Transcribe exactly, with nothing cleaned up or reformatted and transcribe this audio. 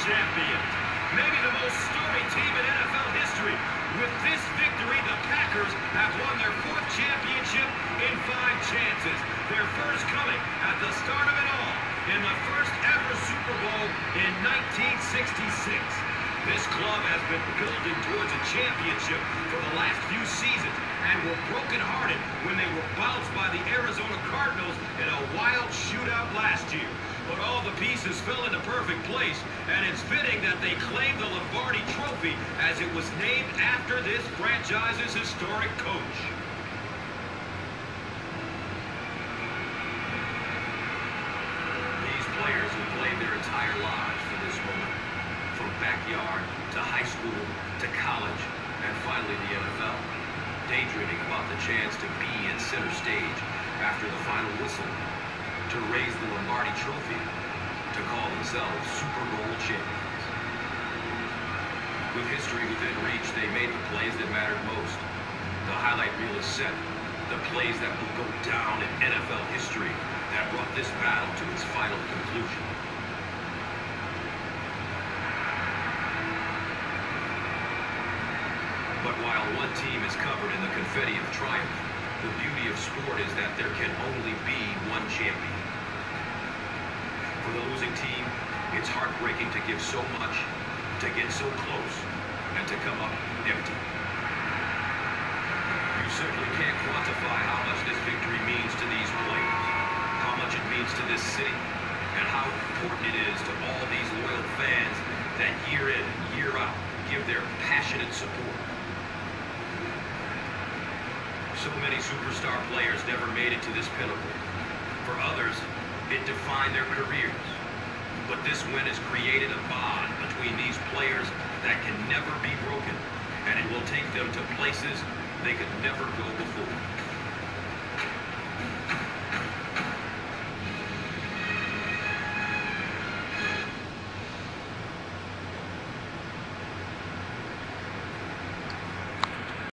champions. Maybe the most storied team in N F L history. With this victory, the Packers have won their fourth championship in five chances. Their first coming at the start of it all in the first ever Super Bowl in nineteen sixty-six. This club has been building towards a championship for the last few seasons and were brokenhearted when they were bounced by the Arizona Cardinals in a wild shootout last year. But all the pieces fell into perfect place, and it's fitting that they claim the Lombardi Trophy as it was named after this franchise's historic coach. These players have played their entire lives for this moment. From backyard to high school to college and finally the N F L. Daydreaming about the chance to be in center stage after the final whistle, to raise the Lombardi Trophy, to call themselves Super Bowl champions. With history within reach, they made the plays that mattered most. The highlight reel is set. The plays that will go down in N F L history that brought this battle to its final conclusion. But while one team is covered in the confetti of triumph, the beauty of sport is that there can only be one champion. For the losing team, it's heartbreaking to give so much, to get so close, and to come up empty. You simply can't quantify how much this victory means to these players, how much it means to this city, and how important it is to all these loyal fans that year in, year out, give their passionate support. So many superstar players never made it to this pinnacle. For others, it defined their careers. But this win has created a bond between these players that can never be broken, and it will take them to places they could never go before.